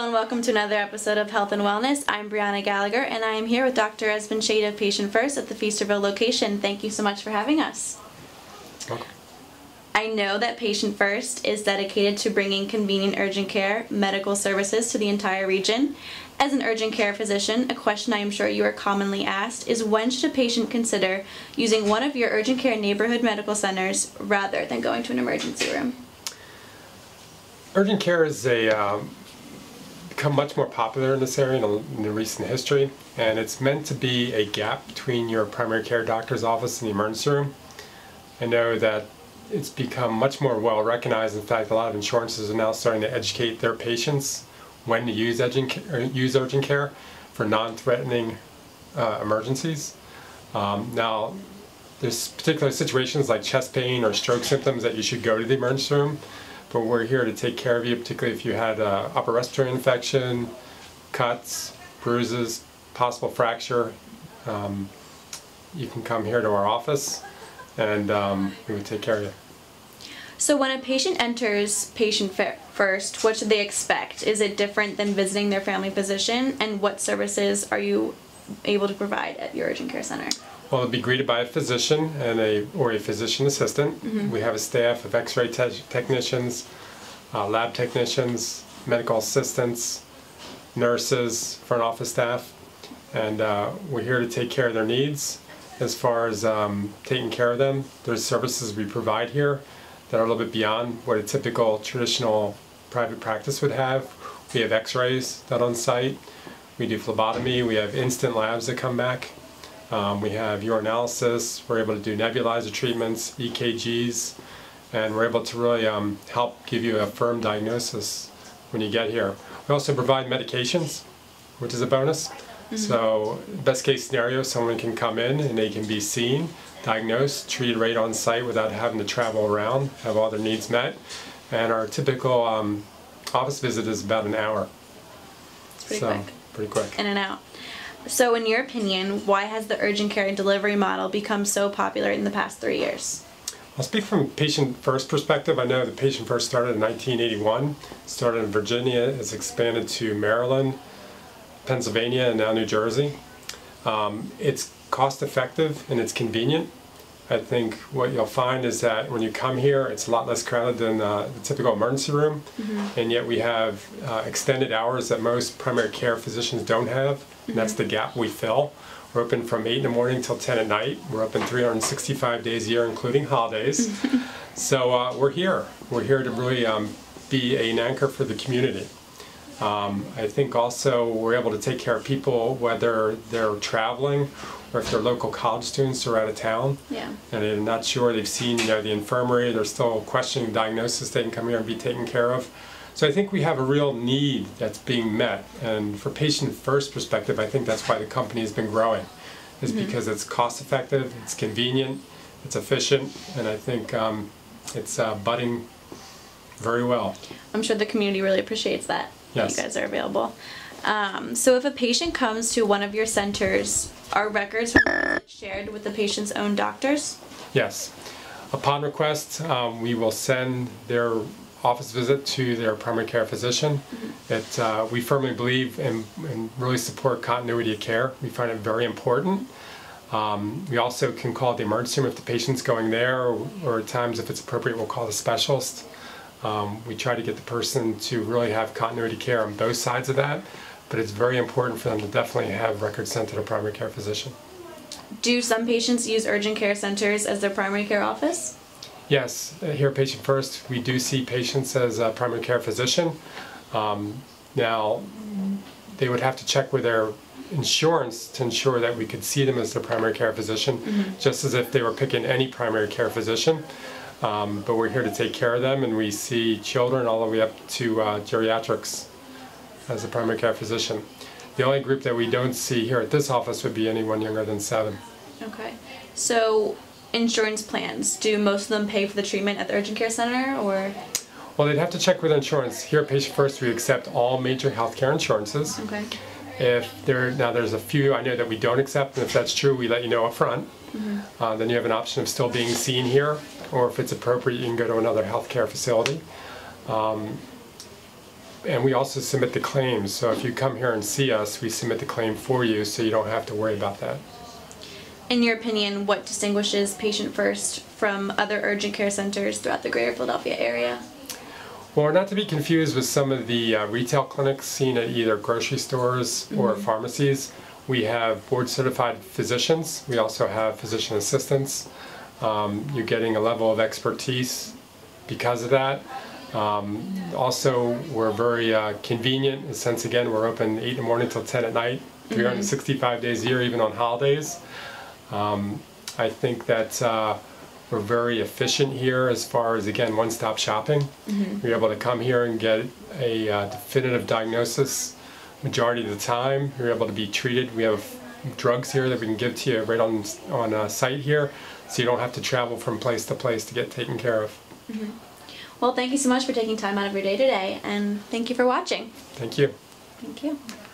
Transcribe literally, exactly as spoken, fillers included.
and welcome to another episode of Health and Wellness. I'm Bryanna Gallagher, and I am here with Doctor Esbenshade of Patient First at the Feasterville location. Thank you so much for having us. Welcome. I know that Patient First is dedicated to bringing convenient urgent care medical services to the entire region. As an urgent care physician, a question I am sure you are commonly asked is when should a patient consider using one of your urgent care neighborhood medical centers rather than going to an emergency room? Urgent care is a um, become much more popular in this area in, a, in the recent history, and it's meant to be a gap between your primary care doctor's office and the emergency room. I know that it's become much more well recognized. In fact, a lot of insurances are now starting to educate their patients when to use urgent care, use urgent care for non-threatening uh, emergencies. Um, now, there's particular situations like chest pain or stroke symptoms that you should go to the emergency room, but we're here to take care of you, particularly if you had uh, upper respiratory infection, cuts, bruises, possible fracture. Um, you can come here to our office and um, we would take care of you. So when a patient enters Patient First, what should they expect? Is it different than visiting their family physician? And what services are you able to provide at your urgent care center? Well, they'll be greeted by a physician and a or a physician assistant. Mm-hmm. We have a staff of x-ray te technicians, uh, lab technicians, medical assistants, nurses, front office staff, and uh, we're here to take care of their needs. As far as um, taking care of them, there's services we provide here that are a little bit beyond what a typical traditional private practice would have. We have x-rays done on site. We do phlebotomy. We have instant labs that come back. Um, we have urinalysis. We're able to do nebulizer treatments, E K Gs, and we're able to really um, help give you a firm diagnosis when you get here. We also provide medications, which is a bonus. Mm-hmm. So best case scenario, someone can come in and they can be seen, diagnosed, treated right on site without having to travel around, have all their needs met. And our typical um, office visit is about an hour. It's pretty so, quick. Pretty quick. In and out. So in your opinion, why has the urgent care delivery model become so popular in the past three years? I'll speak from Patient First perspective. I know the Patient First started in nineteen eighty-one, started in Virginia, it's expanded to Maryland, Pennsylvania, and now New Jersey. Um, it's cost effective and it's convenient. I think what you'll find is that when you come here, it's a lot less crowded than uh, the typical emergency room, mm-hmm. and yet we have uh, extended hours that most primary care physicians don't have, mm-hmm. and that's the gap we fill. We're open from eight in the morning till ten at night. We're open three hundred sixty-five days a year, including holidays. So uh, we're here. We're here to really um, be an anchor for the community. Um, I think also we're able to take care of people whether they're traveling or if they're local college students or out of town. Yeah. And they're not sure, they've seen you know, the infirmary, they're still questioning diagnosis, they can come here and be taken care of. So I think we have a real need that's being met. And for Patient First perspective, I think that's why the company has been growing, is mm-hmm. because it's cost effective, it's convenient, it's efficient, and I think um, it's uh, budding very well. I'm sure the community really appreciates that. Yes. You guys are available. Um, so if a patient comes to one of your centers, are records shared with the patient's own doctors? Yes. Upon request, um, we will send their office visit to their primary care physician. Mm-hmm. It, uh, we firmly believe in, in really support continuity of care. We find it very important. Um, we also can call the emergency room if the patient's going there, or, or at times if it's appropriate, we'll call the specialist. Um, we try to get the person to really have continuity care on both sides of that, but it's very important for them to definitely have records sent to their primary care physician. Do some patients use urgent care centers as their primary care office? Yes, here at Patient First, we do see patients as a primary care physician. Um, now, they would have to check with their insurance to ensure that we could see them as their primary care physician, mm-hmm. just as if they were picking any primary care physician. Um, but we're here to take care of them, and we see children all the way up to uh, geriatrics as a primary care physician. The only group that we don't see here at this office would be anyone younger than seven. Okay. So insurance plans, do most of them pay for the treatment at the urgent care center, or? Well, they'd have to check with insurance. Here at Patient First, we accept all major healthcare insurances. Okay. If there, now there's a few I know that we don't accept, and if that's true, we let you know up front. Mm-hmm. uh, then you have an option of still being seen here, or if it's appropriate, you can go to another healthcare facility. Um, and we also submit the claims. So if you come here and see us, we submit the claim for you, so you don't have to worry about that. In your opinion, what distinguishes Patient First from other urgent care centers throughout the greater Philadelphia area? Well, not to be confused with some of the uh, retail clinics seen at either grocery stores or Mm-hmm. pharmacies. We have board certified physicians. We also have physician assistants. Um, you're getting a level of expertise because of that. Um, also, we're very uh, convenient in the sense, again, we're open eight in the morning till ten at night, three hundred sixty-five days a year, even on holidays. Um, I think that uh, we're very efficient here as far as, again, one-stop shopping. Mm-hmm. You're able to come here and get a uh, definitive diagnosis majority of the time. You're able to be treated. We have drugs here that we can give to you right on, on uh, site here, so you don't have to travel from place to place to get taken care of. Mm-hmm. Well, thank you so much for taking time out of your day today, and thank you for watching. Thank you. Thank you.